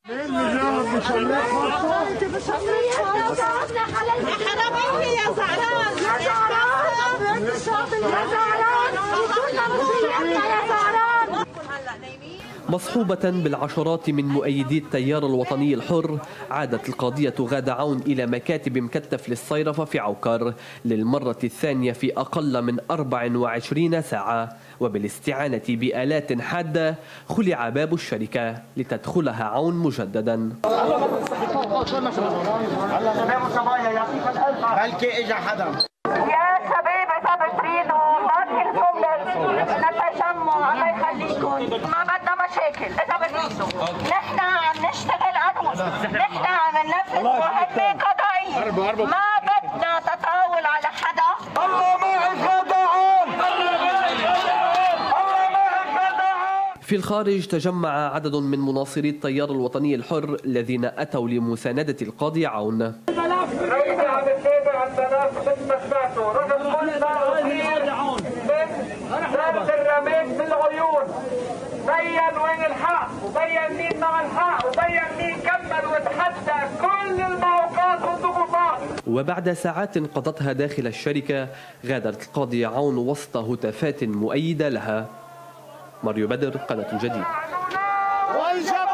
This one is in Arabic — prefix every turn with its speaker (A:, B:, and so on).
A: مصحوبة بالعشرات من مؤيدي التيار الوطني الحر، عادت القاضية غادة عون إلى مكاتب مكتف للصيرفة في عوكر للمرة الثانية في أقل من 24 ساعة، وبالاستعانة بآلات حادة خلع باب الشركة لتدخلها عون مجددا.
B: بلكي اجى حدا.
C: يا شباب اذا بتريدوا ما كلكم نتجمع الله يخليكم، ما بدنا مشاكل اذا بتريدوا، نحن عم نشتغل قانون، نحن عم ننفذ مهمة قضائية، ما بدنا تطاول على حدا. الله معك غادة عون، الله معك غادة عون.
A: في الخارج تجمع عدد من مناصري التيار الوطني الحر الذين أتوا لمساندة القاضي عون.
C: الرميد بالعيون، بين وين الحق وبين مين مع الحق وبين مين كمل وتحدى كل المعوقات والضغوطات.
A: وبعد ساعات قضتها داخل الشركة غادرت القاضية عون وسط هتافات مؤيدة لها. ماريو بدر، قناة الجديد.